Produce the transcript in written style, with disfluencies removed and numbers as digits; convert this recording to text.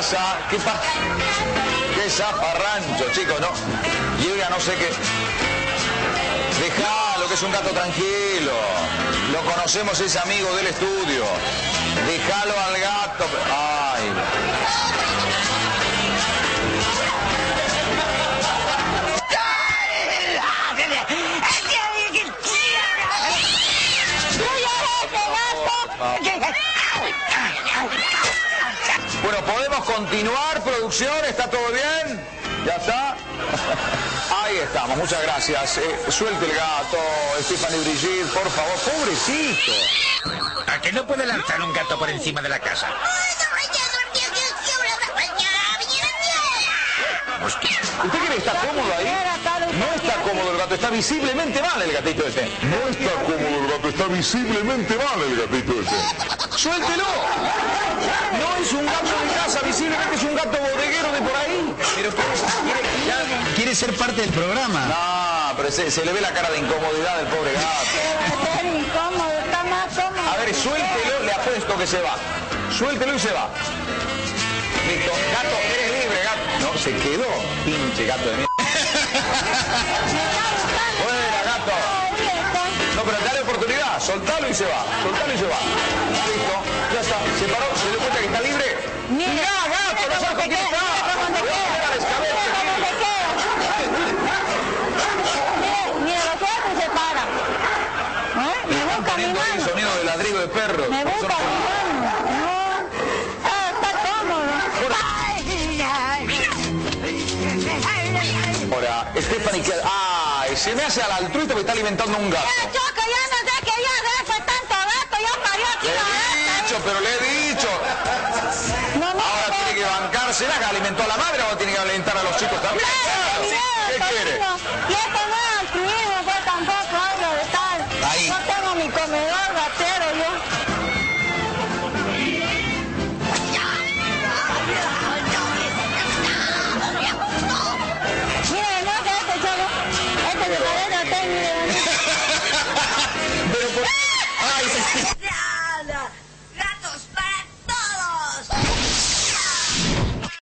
pasa? ¿Qué zafarrancho, chicos? No. Y ella no sé qué. Dejalo, que es un gato tranquilo. Lo conocemos, es amigo del estudio. Dejalo al gato. Ay. Bueno, ¿podemos continuar, producción? ¿Está todo bien? ¿Ya está? Ahí estamos, muchas gracias. Suelte el gato, Stephanie Brigitte, por favor, pobrecito. ¿A que no puede lanzar un gato por encima de la casa? ¿Usted cree que está cómodo ahí? No está cómodo el gato, está visiblemente mal el gatito este. No está cómodo el gato, está visiblemente mal el gatito ese. ¡Suéltelo! No es un gato de casa, visiblemente es un gato bodeguero de por ahí. Pero quiere ser parte del programa. No, pero se le ve la cara de incomodidad del pobre gato. Está incómodo, está más cómodo. A ver, suéltelo, le apuesto que se va. Suéltelo y se va. Listo. Gato, eres libre, gato. No, se quedó. Pinche gato de mierda. Fuera, gato. No, pero dale oportunidad. Soltalo y se va. Soltalo y se va. Listo. Ya está. Se paró. ¿Se dio cuenta que está libre? ¡Mirá, gato! ¡No sabes con quién está! Mira, lo que hace se para. Me busca mi mano. El sonido de ladrido de perro. Me busca mi mano. Está cómodo. Ahora, Stephanie, que... ¡ay! Se me hace al altruista porque está alimentando un gato. Choco, ya no sé que ya de ese tanto gato, ya parió aquí Le he dicho, pero le he dicho. Ahora tiene que bancársela, que alimentó a la madre, ahora tiene que alimentar a los chicos también. ¿Qué quiere? Y esto no es altruismo.